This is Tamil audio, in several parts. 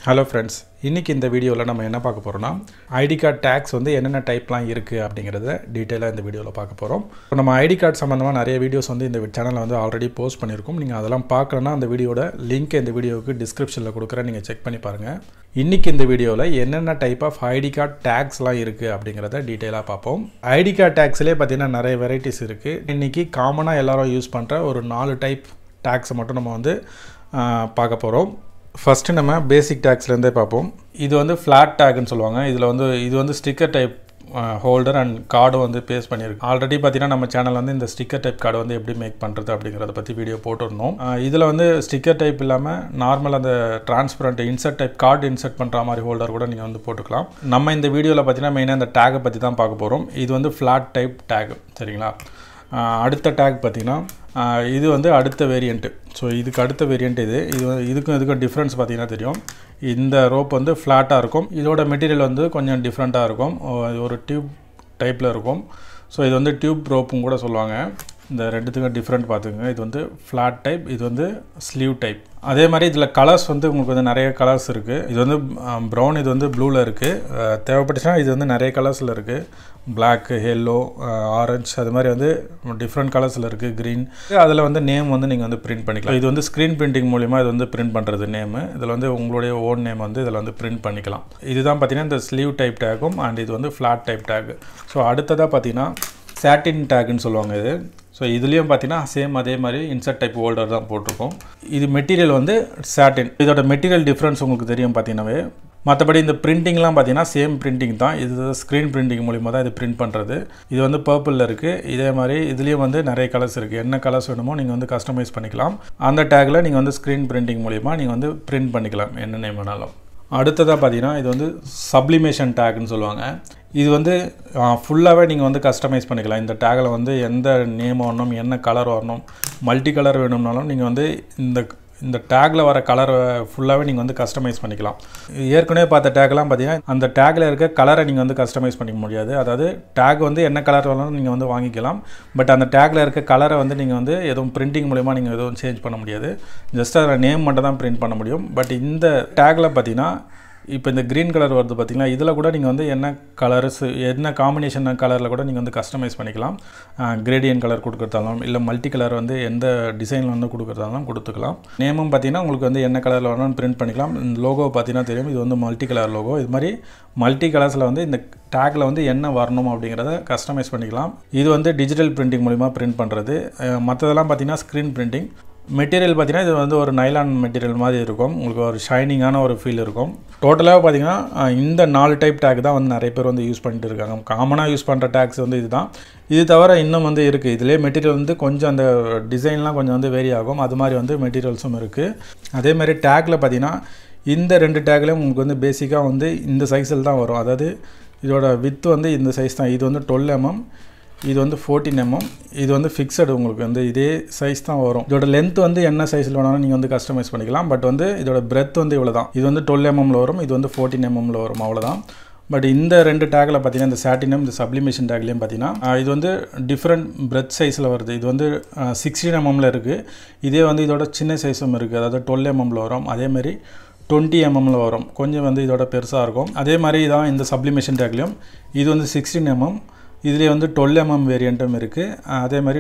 Hello friends, இன்னைக்கு இந்த வீடியோல நம்ம என்ன பார்க்க போறோம்னா ஐடி கார்டு டாக்ஸ் வந்து என்னென்ன டைப்லாம் இருக்கு அப்படிங்கறத டீடைலா இந்த வீடியோல பார்க்க போறோம். நம்ம ஐடி கார்டு சம்பந்தமா நிறைய வீடியோஸ் வந்து இந்த சேனல்ல வந்து ஆல்ரெடி போஸ்ட் பண்ணிருக்கோம். நீங்க அதெல்லாம் பார்க்கலனா அந்த வீடியோட லிங்க் இந்த வீடியோக்கு டிஸ்கிரிப்ஷன்ல கொடுக்கிறேன், நீங்க செக் பண்ணி பாருங்க. இன்னைக்கு இந்த வீடியோல என்னென்ன டைப் ஆஃப் ஐடி கார்டு டாக்ஸ்லாம் இருக்கு அப்படிங்கறத டீடைலா பார்ப்போம். ஐடி கார்டு டாக்ஸ்லயே பாத்தீங்கன்னா நிறைய வெரைட்டிஸ் இருக்கு. இன்னைக்கு காமனா எல்லாரும் யூஸ் பண்ற ஒரு 4 டைப் டாக்ஸ் மட்டும் நம்ம வந்து பார்க்க போறோம். First நம்ம பேசிக் டாக்ஸ்ல இருந்தே பாப்போம். இது வந்து ஃபிளாட் டாக்னு சொல்வாங்க. இது வந்து sticker type holder and card வந்து பேஸ்ட் பண்ணிருக்கு. ஆல்ரெடி பாத்தீங்கன்னா நம்ம சேனல்ல வந்து இந்த ஸ்டிக்கர் டைப் கார்டு வந்து எப்படி மேக் பண்றது அப்படிங்கறத பத்தி வீடியோ போட்டுறோம். இதுல வந்து ஸ்டிக்கர் டைப் இல்லாம நார்மல் அந்த transparent insert type card insert பண்ற மாதிரி ஹோல்டர் கூட நீங்க வந்து போட்டுக்கலாம். நம்ம இந்த வீடியோல பாத்தீங்கன்னா மெயினா இந்த டாக் பத்தி தான் பார்க்க போறோம். இது வந்து ஃபிளாட் டைப் டாக், சரிங்களா? அடுத்த டாக் பாத்தீங்கன்னா இது வந்து அடுத்த வேரியன்ட். ஸோ இதுக்கு அடுத்த வேரியன்ட் இதுக்கும் டிஃப்ரென்ஸ் பார்த்தீங்கன்னா தெரியும். இந்த ரோப் வந்து ஃப்ளாட்டாக இருக்கும். இதோட மெட்டீரியல் வந்து கொஞ்சம் டிஃப்ரெண்ட்டாக இருக்கும். ஒரு டியூப் டைப்பில் இருக்கும். ஸோ இது வந்து டியூப் ரோப்பும் கூட சொல்லுவாங்க. இந்த ரெண்டுத்துக்கும் டிஃப்ரெண்ட் பார்த்துக்கோங்க. இது வந்து ஃப்ளாட் டைப், இது வந்து ஸ்லீவ் டைப். அதே மாதிரி இதில் கலர்ஸ் வந்து உங்களுக்கு வந்து நிறைய கலர்ஸ் இருக்குது. இது வந்து ப்ரௌன், இது வந்து ப்ளூவில் இருக்குது. தேவைப்பட்டுச்சுன்னா இது வந்து நிறைய கலர்ஸில் இருக்குது. பிளாக், எல்லோ, ஆரஞ்சு, அது மாதிரி வந்து டிஃப்ரெண்ட் கலர்ஸில் இருக்குது. க்ரீன். அதில் வந்து நேம் வந்து நீங்கள் வந்து பிரிண்ட் பண்ணிக்கலாம். இது வந்து ஸ்க்ரீன் பிரிண்டிங் மூலிமா இது வந்து பிரிண்ட் பண்ணுறது நேமு. இதில் வந்து உங்களுடைய ஓன் நேம் வந்து இதில் வந்து பிரிண்ட் பண்ணிக்கலாம். இதுதான் பார்த்தீங்கன்னா இந்த ஸ்லீவ் டைப் டேக்கும் அண்ட் இது வந்து ஃப்ளாட் டைப் டேக். ஸோ அடுத்ததாக பார்த்தீங்கன்னா சாட்டின் டேக்குன்னு சொல்லுவாங்க இது. ஸோ இதுலேயும் பார்த்தீங்கன்னா சேம் அதே மாதிரி இன்சர்ட் டைப் ஹோல்டர் தான் போட்டிருக்கோம். இது மெட்டீரியல் வந்து சாட்டின். இதோட மெட்டீரியல் டிஃப்ரென்ஸ் உங்களுக்கு தெரியும் பார்த்தீங்கன்னாவே. மற்றபடி இந்த பிரிண்டிங்லாம் பார்த்தீங்கன்னா சேம் பிரிண்டிங் தான். இது ஸ்க்ரீன் பிரிண்டிங் மூலிமா தான் இது பிரிண்ட் பண்ணுறது. இது வந்து பர்பிளில் இருக்குது. இதே மாதிரி இதுலேயும் வந்து நிறைய கலர்ஸ் இருக்குது. என்ன கலர்ஸ் வேணுமோ நீங்கள் வந்து கஸ்டமைஸ் பண்ணிக்கலாம். அந்த டேக்கில் நீங்கள் வந்து ஸ்க்ரீன் பிரிண்டிங் மூலிமா நீங்கள் வந்து பிரிண்ட் பண்ணிக்கலாம் என்ன நேம் வேணாலும். அடுத்ததாக பார்த்தீங்கன்னா இது வந்து சப்ளிமேஷன் டேக்னு சொல்லுவாங்க. இது வந்து ஃபுல்லாகவே நீங்கள் வந்து கஸ்டமைஸ் பண்ணிக்கலாம். இந்த டேக்கில் வந்து எந்த நேம் வரணும், என்ன கலர் வரணும், மல்டி கலர் வேணும்னாலும் நீங்கள் வந்து இந்த டேக்கில் வர கலரை ஃபுல்லாகவே நீங்கள் வந்து கஸ்டமைஸ் பண்ணிக்கலாம். ஏற்கனவே பார்த்த டேக்லாம் பார்த்தீங்கன்னா அந்த டேக்கில் இருக்க கலரை நீங்கள் வந்து கஸ்டமைஸ் பண்ணிக்க முடியாது. அதாவது டேக் வந்து என்ன கலர் வேணாலும் நீங்கள் வந்து வாங்கிக்கலாம். பட் அந்த டேக்கில் இருக்க கலரை வந்து நீங்கள் வந்து எதுவும் பிரிண்டிங் மூலிமா நீங்கள் எதுவும் சேஞ்ச் பண்ண முடியாது. ஜஸ்ட் அதில் நேம் மட்டும் தான் பிரிண்ட் பண்ண முடியும். பட் இந்த டேக்கில் பார்த்தீங்கன்னா இப்போ இந்த க்ரீன் கலர் வருது பார்த்தீங்களா, இதில் கூட நீங்கள் வந்து என்ன கலர்ஸ், என்ன காம்பினேஷன் கலரில் கூட நீங்கள் வந்து கஸ்டமைஸ் பண்ணிக்கலாம். கிரேடியன் கலர் கொடுக்குறதாலும் இல்லை மல்டி கலர் வந்து எந்த டிசைனில் வந்து கொடுக்குறதாலும் கொடுத்துக்கலாம். நேமும் பார்த்தீங்கன்னா உங்களுக்கு வந்து என்ன கலரில் வேணாலும் பிரிண்ட் பண்ணிக்கலாம். இந்த லோகோ பார்த்தீங்கன்னா தெரியும், இது வந்து மல்டி கலர் லோகோ. இது மாதிரி மல்டி கலர்ஸில் வந்து இந்த டேக்கில் வந்து என்ன வரணும் அப்படிங்கிறத கஸ்டமைஸ் பண்ணிக்கலாம். இது வந்து டிஜிட்டல் பிரிண்டிங் மூலிமா பிரிண்ட் பண்ணுறது. மற்றதெல்லாம் பார்த்தீங்கன்னா ஸ்க்ரீன் பிரிண்டிங். மெட்டீரியல் பார்த்தீங்கன்னா இது வந்து ஒரு நைலான் மெட்டீரியல் மாதிரி இருக்கும். உங்களுக்கு ஒரு ஷைனிங்கான ஒரு ஃபீல் இருக்கும். டோட்டலாக பார்த்தீங்கன்னா இந்த 4 டைப் டேக் தான் வந்து நிறைய பேர் வந்து யூஸ் பண்ணிட்டு இருக்காங்க. காமனாக யூஸ் பண்ணுற டேக்ஸ் வந்து இதுதான். இது தவிர இன்னும் வந்து இருக்குது. இதிலே மெட்டீரியல் வந்து கொஞ்சம் அந்த டிசைன்லாம் கொஞ்சம் வந்து வேரி ஆகும். அது மாதிரி வந்து மெட்டீரியல்ஸும் இருக்குது. அதேமாதிரி டேக்கில் பார்த்தீங்கன்னா இந்த 2 டேக்லேயும் உங்களுக்கு வந்து பேசிக்காக வந்து இந்த சைஸில் தான் வரும். அதாவது இதோட வித் வந்து இந்த சைஸ் தான். இது வந்து 12 mm, இது வந்து 14 mm. இது வந்து ஃபிக்ஸடு, உங்களுக்கு வந்து இதே சைஸ் தான் வரும். இதோட லென்த் வந்து என்ன சைஸில் வேணாலும் நீங்கள் வந்து கஸ்டமைஸ் பண்ணிக்கலாம். பட் வந்து இதோட பிரெத் வந்து இவ்வளோ தான். இது வந்து 12 mmல வரும், இது வந்து 14 mmல வரும், அவ்வளோதான். பட் இந்த 2 டேக்கில் பார்த்தீங்கன்னா இந்த சாட்டினம், இந்த சப்ளிமேஷன் டேக்லேயும் பார்த்தீங்கன்னா இது வந்து டிஃப்ரெண்ட் பிரெத் சைஸில் வருது. இது வந்து 16 mmல இருக்குது. இதே வந்து இதோட சின்ன சைஸும் இருக்குது. அதாவது 12 mmல வரும். அதேமாதிரி 20 mmல வரும். கொஞ்சம் வந்து இதோட பெருசாக இருக்கும். அதே மாதிரி தான் இந்த சப்ளிமேஷன் டேக்லேயும் இது வந்து 16 mm. இதிலே வந்து 12 mm வேரியண்ட்டும் இருக்குது. அதே மாதிரி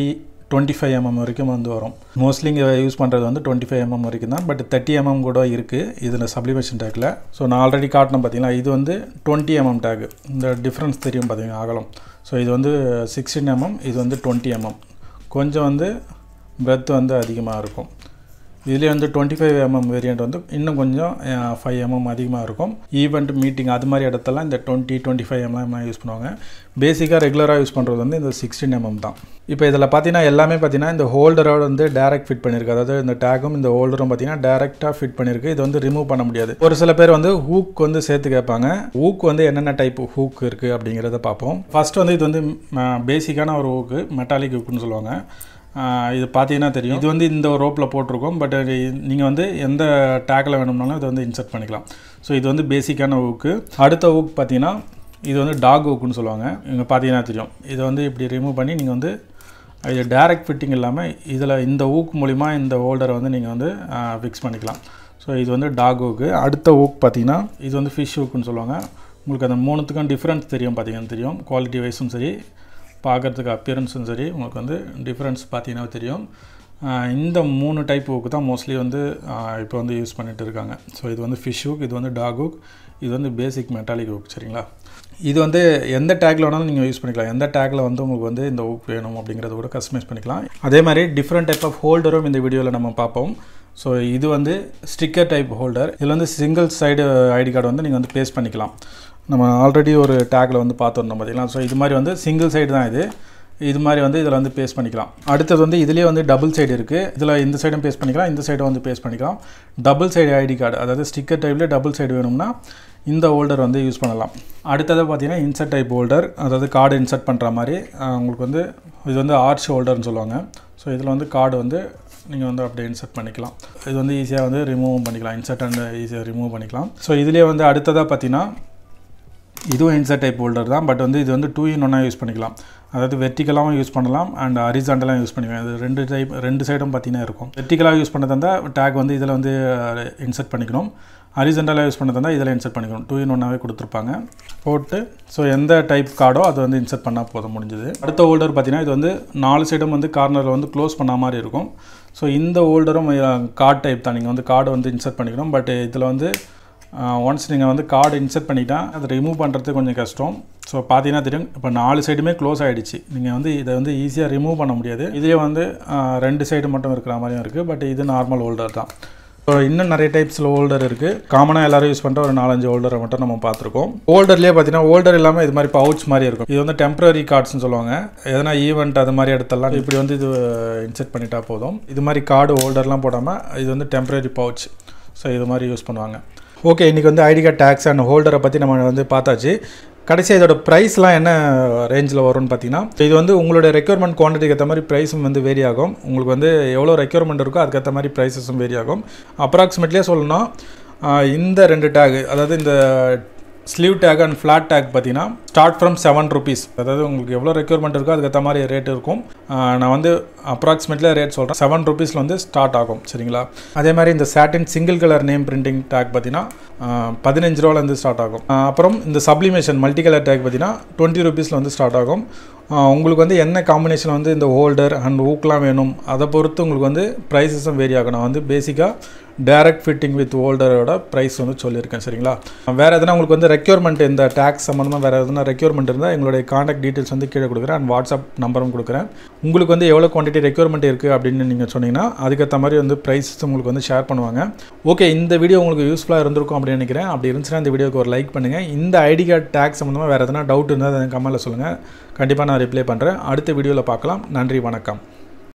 25 mm வரைக்கும் வந்து வரும். மோஸ்ட்லி இங்கே யூஸ் பண்ணுறது வந்து 25 mm வரைக்கும் தான். பட் 30 mm கூட இருக்குது இதில் சப்ளிமேஷன் டேக்கில். ஸோ நான் ஆல்ரெடி காட்டினேன் பார்த்தீங்களா, இது வந்து 20 mm டேக். இந்த டிஃப்ரென்ஸ் தெரியும் பார்த்தீங்கன்னா அகலம். ஸோ இது வந்து 16 mm, இது வந்து 20 mm. கொஞ்சம் வந்து பிரெத் வந்து அதிகமாக இருக்கும். இதிலே வந்து 25 mm வேரியண்ட் வந்து இன்னும் கொஞ்சம் 5 mm அதிகமாக இருக்கும். ஈவெண்ட், மீட்டிங் அது மாதிரி இடத்தெல்லாம் இந்த 20-25 mm யூஸ் பண்ணுவாங்க. பேசிக்காக ரெகுலராக யூஸ் பண்ணுறது வந்து இந்த 16 mm தான். இப்போ இதில் பார்த்தீங்கன்னா எல்லாமே பார்த்தீங்கன்னா இந்த ஹோல்டரோட வந்து டேரக்ட் ஃபிட் பண்ணியிருக்கு. அதாவது இந்த டேக்கும் இந்த ஹோல்டரும் பார்த்தீங்கன்னா டேரெக்டாக ஃபிட் பண்ணியிருக்கு. இது வந்து ரிமூவ் பண்ண முடியாது. ஒரு சில பேர் வந்து ஹூக் வந்து சேர்த்து கேட்பாங்க. ஹூக் வந்து என்னென்ன டைப் ஹூக் இருக்குது அப்படிங்கிறத பார்ப்போம். ஃபஸ்ட் வந்து இது வந்து பேசிக்கான ஒரு ஹூக்கு, மெட்டாலிக் ஹூக்குன்னு சொல்லுவாங்க. இது பார்த்தீங்கன்னா தெரியும். இது வந்து இந்த ரோப்பில் போட்டிருக்கோம். பட் நீங்கள் வந்து எந்த டேக்கில் வேணும்னாலும் இதை வந்து இன்சர்ட் பண்ணிக்கலாம். ஸோ இது வந்து பேசிக்கான ஹூக்கு. அடுத்த ஹூக் பார்த்தீங்கன்னா இது வந்து டாக் ஹூக்குன்னு சொல்லுவாங்க. இங்கே பார்த்தீங்கன்னா தெரியும். இதை வந்து இப்படி ரிமூவ் பண்ணி நீங்கள் வந்து இது டைரக்ட் ஃபிட்டிங் இல்லாமல் இதில் இந்த ஹூக் மூலிமா இந்த ஹோல்டரை வந்து நீங்கள் வந்து ஃபிக்ஸ் பண்ணிக்கலாம். ஸோ இது வந்து டாக் ஹூக்கு. அடுத்த ஹூக் பார்த்தீங்கன்னா இது வந்து ஃபிஷ் ஹூக்குன்னு சொல்லுவாங்க. உங்களுக்கு அந்த மூணுத்துக்கும் டிஃப்ரென்ஸ் தெரியும், பார்த்தீங்கன்னா தெரியும். குவாலிட்டி வைஸும் சரி, பார்க்குறதுக்கு அப்பியரன்ஸும் சரி, உங்களுக்கு வந்து டிஃப்ரென்ஸ் பார்த்தீங்கன்னா தெரியும். இந்த 3 டைப் ஹூக்கு தான் மோஸ்ட்லி வந்து இப்போ வந்து யூஸ் பண்ணிகிட்டு இருக்காங்க. ஸோ இது வந்து ஃபிஷ் ஹூக், இது வந்து டாக் ஹூக், இது வந்து பேசிக் மெட்டாலிக் ஹூக். சரிங்களா? இது வந்து எந்த டேக்கில் வேணாலும் நீங்கள் யூஸ் பண்ணிக்கலாம். எந்த டேக்கில் வந்து உங்களுக்கு வந்து இந்த ஹூக் வேணும் அப்படிங்கிறத கூட கஸ்டமைஸ் பண்ணிக்கலாம். அதே மாதிரி டிஃப்ரெண்ட் டைப் ஆஃப் ஹோல்டரும் இந்த வீடியோவில் நம்ம பார்ப்போம். ஸோ இது வந்து ஸ்டிக்கர் டைப் ஹோல்டர். இதில் வந்து சிங்கிள் சைடு ஐடி கார்டு வந்து நீங்கள் வந்து பேஸ்ட் பண்ணிக்கலாம். நம்ம ஆல்ரெடி ஒரு டேக்கில் வந்து பார்த்துருந்தோம் பார்த்தீங்களா. ஸோ இது மாதிரி வந்து சிங்கிள் சைடு தான் இது மாதிரி வந்து இதில் வந்து பேஸ்ட் பண்ணிக்கலாம். அடுத்தது வந்து இதுலேயே வந்து டபுள் சைடு இருக்குது. இதில் இந்த சைடும் பேஸ்ட் பண்ணிக்கலாம், இந்த சைடும் வந்து பேஸ்ட் பண்ணிக்கலாம். டபுள் சைடு ஐடி கார்டு, அதாவது ஸ்டிக்கர் டைப்லேயே டபுள் சைடு வேணும்னா இந்த ஹோல்டர் வந்து யூஸ் பண்ணலாம். அடுத்தது பார்த்தீங்கன்னா இன்சர்ட் டைப் ஹோல்டர், அதாவது கார்டு இன்சர்ட் பண்ணுற மாதிரி. உங்களுக்கு வந்து இது வந்து ஆர்ச் ஹோல்டர்னு சொல்லுவாங்க. ஸோ இதில் வந்து கார்டு வந்து நீங்கள் வந்து அப்படியே இன்சர்ட் பண்ணிக்கலாம். இது வந்து ஈஸியாக வந்து ரிமூவும் பண்ணிக்கலாம், இன்சர்ட் அண்ட் ஈஸியாக ரிமூவ் பண்ணிக்கலாம். ஸோ இதுலேயே வந்து அடுத்ததாக பார்த்தீங்கன்னா இதுவும் இன்சர்ட் டைப் ஹோல்டர் தான். பட் வந்து இது வந்து 2 in 1 யூஸ் பண்ணிக்கலாம். அதாவது வெர்டிக்கலாகவும் யூஸ் பண்ணலாம் அண்ட் ஹரிசாண்டலாகவும் யூஸ் பண்ணிக்கலாம். இது ரெண்டு சைடும் பார்த்தீங்கன்னா இருக்கும். வெர்டிக்கலாக யூஸ் பண்ணது இருந்தால் டேக் வந்து இதில் வந்து இன்சர்ட் பண்ணிக்கணும். ஹரிசாண்டலாக யூஸ் பண்ணது இருந்தால் இதில் இன்சர்ட் பண்ணிக்கணும். 2 in 1 கொடுத்துருப்பாங்க போட்டு. ஸோ எந்த டைப் கார்டோ அது வந்து இன்சர்ட் பண்ணால் போதும், முடிஞ்சது. அடுத்த ஹோல்டர் பார்த்தீங்கன்னா இது வந்து 4 சைடும் வந்து கார்னரில் வந்து க்ளோஸ் பண்ண மாதிரி இருக்கும். ஸோ இந்த ஹோல்டரும் கார்டு டைப் தான். நீங்கள் வந்து கார்டு வந்து இன்சர்ட் பண்ணிக்கணும். பட் இதில் வந்து ஒன்ஸ் நீங்கள் வந்து கார்டு இன்சர்ட் பண்ணிட்டா அதை ரிமூவ் பண்ணுறது கொஞ்சம் கஷ்டம். ஸோ பார்த்தீங்கன்னா தெரியும், இப்போ 4 சைடுமே க்ளோஸ் ஆகிடுச்சு. நீங்கள் வந்து இதை வந்து ஈஸியாக ரிமூவ் பண்ண முடியாது. இதுலேயே வந்து 2 சைடு மட்டும் இருக்கிற மாதிரியும் இருக்குது. பட் இது நார்மல் ஹோல்டர் தான். ஸோ இன்னும் நிறைய டைப்ஸில் ஹோல்டர் இருக்குது. காமனாக எல்லோரும் யூஸ் பண்ணுற ஒரு 4-5 ஹோல்டரை மட்டும் நம்ம பார்த்துருக்கோம். ஹோல்டர்லேயே பார்த்தீங்கன்னா ஹோல்டர் இல்லாமல் இது மாதிரி பவுச் மாதிரி இருக்கும். இது வந்து டெம்பரரி கார்ட்ஸ்னு சொல்லுவாங்க. எதனா ஈவெண்ட் அது மாதிரி இடத்தெல்லாம் இப்படி வந்து இது இன்சர்ட் பண்ணிட்டா போதும். இது மாதிரி கார்டு ஹோல்டர்லாம் போடாமல் இது வந்து டெம்பரரி பவுச். ஸோ இது மாதிரி யூஸ் பண்ணுவாங்க. ஓகே, இன்றைக்கி வந்து ஐடி கார்டு டேக்ஸ் அண்ட் ஹோல்டரை பற்றி நம்ம வந்து பார்த்தாச்சு. கடைசியாக இதோட ப்ரைஸ்லாம் என்ன ரேஞ்சில் வரும்னு பார்த்தீங்கன்னா, இது வந்து உங்களோட ரெக்யர்மெண்ட் குவான்டிட்டிக்கு ஏற்ற மாதிரி ப்ரைஸும் வந்து வேரி ஆகும். உங்களுக்கு வந்து எவ்வளோ ரெக்யர்மெண்ட் இருக்கோ அதுக்கேற்ற மாதிரி ப்ரைஸஸும் வேரி ஆகும். அப்ராக்சிமேட்லியே சொல்லணும்னா இந்த 2 டேக், அதாவது இந்த sleeve tag and flat tag பார்த்தீங்கன்னா ஸ்டார்ட் ஃப்ரம் 7 rupees. அதாவது உங்களுக்கு எவ்வளோ ரெக்யர்மெண்ட் இருக்கோ அதுக்கேற்ற மாதிரி ரேட் இருக்கும். நான் வந்து அப்ராக்சிமேட்லியாக ரேட் சொல்கிறேன். 7 rupees வந்து ஸ்டார்ட் ஆகும். சரிங்களா? அதே மாதிரி இந்த satin single colour name printing tag பார்த்தீங்கன்னா 15 ரூபாலேருந்து ஸ்டார்ட் ஆகும். அப்புறம் இந்த சப்ளிமேஷன் மல்டி கலர் டேக் பார்த்தீங்கன்னா 20 rupees வந்து ஸ்டார்ட் ஆகும். உங்களுக்கு வந்து என்ன காம்பினேஷன் வந்து இந்த ஹோல்டர் அண்ட் ஹூக்லாம் வேணும் அதை பொறுத்து உங்களுக்கு வந்து ப்ரைஸஸும் வேரி ஆகும். நான் வந்து பேசிக்காக டைரக்ட் ஃபிட்டிங் வித் ஹோல்டரோட ப்ரைஸ் வந்து சொல்லியிருக்கேன். சரிங்களா? வேறு எதனா உங்களுக்கு வந்து ரெக்யர்மெண்ட் இந்த டேக்ஸ் சம்மந்தமாக வேறு எதனா ரெக்யர்மெண்ட் இருந்தால் எங்களுடைய காண்டாக்ட் டீட்டெயில்ஸ் வந்து கீழே கொடுக்குறேன் அண்ட் வாட்ஸ்அப் நம்பரும் கொடுக்குறேன். உங்களுக்கு வந்து எவ்வளோ குவான்டிட்டி ரெக்யர்மெண்ட் இருக்குது அப்படின்னு நீங்கள் சொன்னீங்கன்னா அதுக்கேற்ற மாதிரி வந்து ப்ரைஸ் உங்களுக்கு வந்து ஷேர் பண்ணுவாங்க. ஓகே, இந்த வீடியோ உங்களுக்கு யூஸ்ஃபுல்லாக இருந்திருக்கும் அப்படின்னு நினைக்கிறேன். அப்படி இருந்துச்சுன்னா இந்த வீடியோக்கு ஒரு லைக் பண்ணுங்கள். இந்த ஐடி கார்டு டேக்ஸ் சம்மந்தமாக வேறு எதனா டவுட் இருந்தால் அதை கமெண்ட்டில் சொல்லுங்கள். கண்டிப்பாக நான் ரிப்ளை பண்ணுறேன். அடுத்த வீடியோவில் பார்க்கலாம். நன்றி, வணக்கம்.